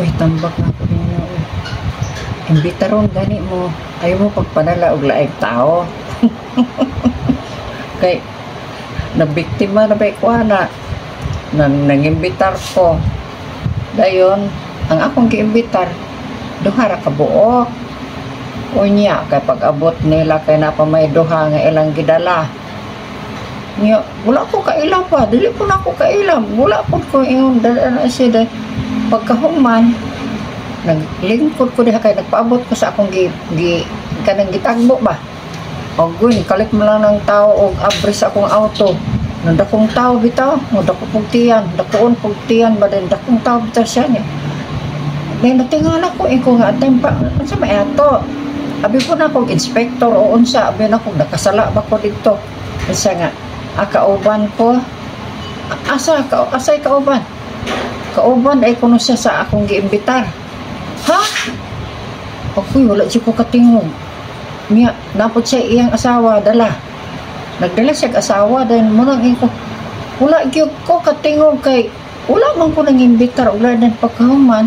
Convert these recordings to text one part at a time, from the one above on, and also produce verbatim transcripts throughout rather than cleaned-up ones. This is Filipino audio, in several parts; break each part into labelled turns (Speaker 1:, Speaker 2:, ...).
Speaker 1: Uy, tambak na ako ninyo. Imbitaron gani mo. Ayaw mo pagpanala og laing tao. Kay nabiktima na ba ikuana. Nang nangimbitar ko. Dayon, ang akong giimbitar, duha ra ka buok. Unya, kay pag-abot nila kay napa may duha nga ilang gidala. Nya, wala ko kailam pa, dili ko na ako kailam. Wala po ko yung dala na siya. Pagkahuman, naglingkod ko diha kay nagpaabot ko sa akong gi, gi kanang gitagbo ba. O gun, kalit mo lang ng tao og abris akong auto. Nang dakong tao bitaw, mo dako pugtiyan, dakoon pugtiyan ba din dakong tao bitaw siya niya. May natingala ko iko nga tempa, unsa may ato. Abi ko na kog inspector o unsa, abi na kog nakasala ba ko dito. Unsa nga, akauban ko. Asa ka asay kauban? Kauban ay kuno siya sa akong giimbitar. Ha? Ako'y wala siya ko katingog. Miya, napot siya iyang asawa, dala. Nagdala siya asawa, dahil mo nang ko, wala gyud ko katingog kay, wala man ko nang imbitar, wala din pagkahuman.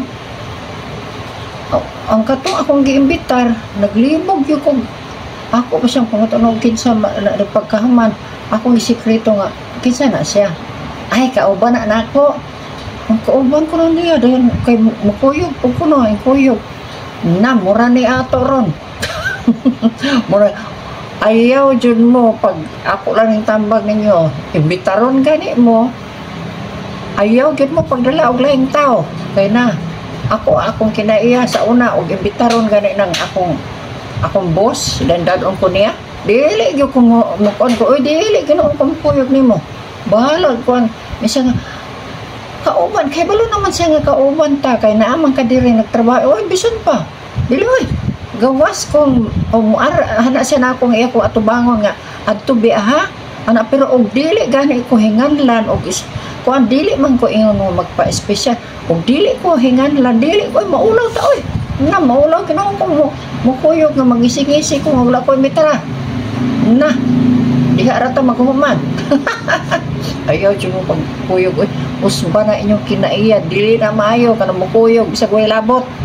Speaker 1: Ang katong akong giimbitar, naglimog yun ko. Ako pa siyang pangatanong kinsa pagkahuman. Akong isikreto nga, kinsa na siya. Ay, kauban na nako. Ang kauban ko na niya, dahil kay mukuyog, pag ko na, kuyog. Na, mura ni ato ron. Mura, ayaw dyan mo, pag ako lang yung tambag ninyo, imbitaron gani mo, ayaw dyan mo pagdala og laing tao. Kaya na, ako, akong kinaiya sa una, og imbitaron gani ng akong, akong boss, dan dadon ko niya, dili yung kumukon ko, uy, dili, ganoon kumukuyog ni mo. Bahala, kuhan, misa nga, kauban, kay balo naman siya nga kauban ta, kay naamang ka diri nagtrabaho, oy, bison pa, dili, oy, gawas kong, umuar, hana siya na akong iya ko atubangon nga, adto biya ha, ana, pero og dili, gani ko hinganlan, og is, kuhan, dili man ko ingon mo magpa-espesyal, og dili ko hinganlan, dili ko, oy, maulaw ta, oy, na, maulaw, ganoon ko mo, mukuyog nga, magising-ising ko, wala ko imitara, na, diha rata maghuman. Ayaw dyan mo pagkuyog, usba na inyong kinaiya, dili na maayo, kanang mukuyog, bisa ko ilabot.